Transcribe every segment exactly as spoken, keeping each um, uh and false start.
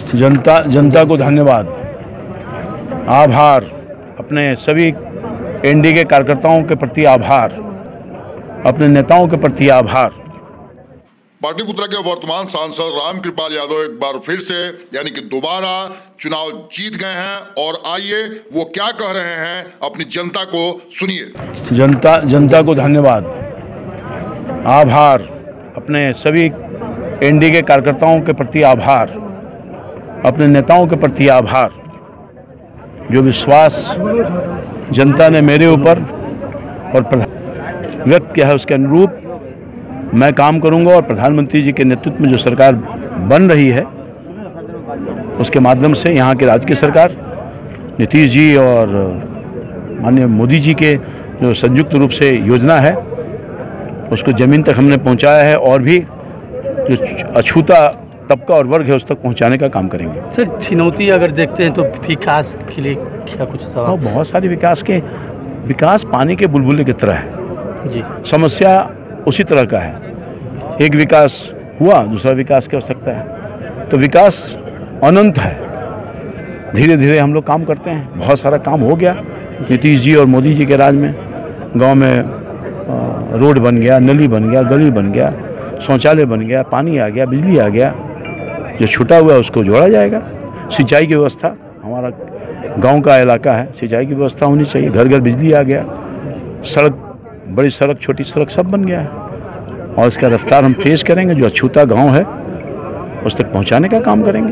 जनता जनता को धन्यवाद, आभार, अपने सभी एनडीए के कार्यकर्ताओं के प्रति आभार, अपने नेताओं के प्रति आभार। पाटलिपुत्रा के वर्तमान सांसद रामकृपाल यादव एक बार फिर से यानी कि दोबारा चुनाव जीत गए हैं और आइए वो क्या कह रहे हैं अपनी जनता को सुनिए। जनता जनता को धन्यवाद, आभार, अपने सभी एनडीए के कार्यकर्ताओं के प्रति आभार, अपने नेताओं के प्रति आभार। जो विश्वास जनता ने मेरे ऊपर और व्यक्त किया है उसके अनुरूप मैं काम करूंगा और प्रधानमंत्री जी के नेतृत्व में जो सरकार बन रही है उसके माध्यम से यहाँ की राज्य की सरकार नीतीश जी और माननीय मोदी जी के जो संयुक्त रूप से योजना है उसको ज़मीन तक हमने पहुँचाया है और भी जो अछूता तबका और वर्ग है उस तक पहुँचाने का काम करेंगे। सर, चुनौती अगर देखते हैं तो विकास के लिए क्या कुछ था? तो बहुत सारी विकास के विकास पानी के बुलबुले की तरह है जी। समस्या उसी तरह का है, एक विकास हुआ दूसरा विकास की आवश्यकता है, तो विकास अनंत है। धीरे धीरे हम लोग काम करते हैं, बहुत सारा काम हो गया नीतीश जी और मोदी जी के राज में। गांव में रोड बन गया, नली बन गया, गली बन गया, शौचालय बन गया, पानी आ गया, बिजली आ गया, जो छूटा हुआ है उसको जोड़ा जाएगा। सिंचाई की व्यवस्था, हमारा गांव का इलाका है, सिंचाई की व्यवस्था होनी चाहिए, घर घर बिजली आ गया, सड़क, बड़ी सड़क, छोटी सड़क सब बन गया है और इसका रफ्तार हम तेज करेंगे। जो अछूता गांव है उस तक पहुंचाने का काम करेंगे।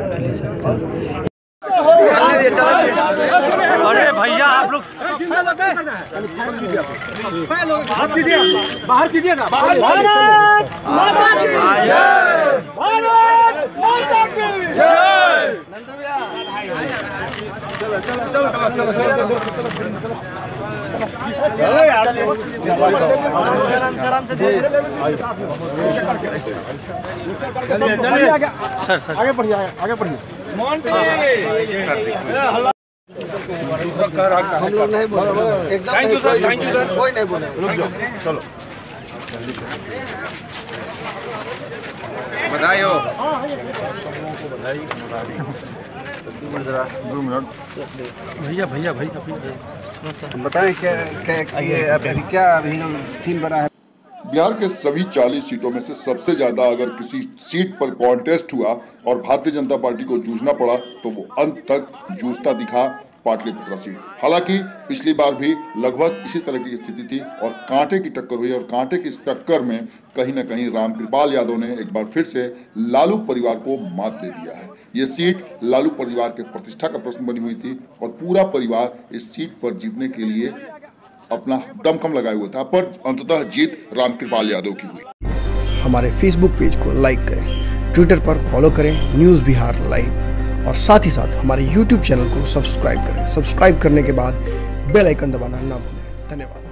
अरे भैया आप लोग बाहर कीजिए ना। चलो चलो चलो चलो चलो चलो यार, आराम से चलिए सर सर आगे बढ़िए आगे बढ़िए। हम लोग नहीं बोले, एकदम thank you sir, thank you sir, कोई नहीं बोले। चलो बधाई हो, बधाई भैया भैया भैया थोड़ा सा बताएं क्या क्या ये अभी क्या अभी सीन बना है। बिहार के सभी चालीस सीटों में से सबसे ज्यादा अगर किसी सीट पर कॉन्टेस्ट हुआ और भारतीय जनता पार्टी को जूझना पड़ा तो वो अंत तक जूझता दिखा पाटलिपुत्रा सीट। हालांकि पिछली बार भी लगभग इसी तरह की स्थिति थी और कांटे की टक्कर हुई और कांटे की इस टक्कर में कहीं न कहीं रामकृपाल यादव ने एक बार फिर से लालू परिवार को मात दे दिया है। ये सीट लालू परिवार के प्रतिष्ठा का प्रश्न बनी हुई थी और पूरा परिवार इस सीट पर जीतने के लिए अपना दमखम लगाया हुआ था, पर अंततः जीत रामकृपाल यादव की हुई। हमारे फेसबुक पेज को लाइक करें, ट्विटर पर फॉलो करें न्यूज़ बिहार लाइव और साथ ही साथ हमारे यूट्यूब चैनल को सब्सक्राइब करें। सब्सक्राइब करने के बाद बेल आइकन दबाना ना भूलें। धन्यवाद।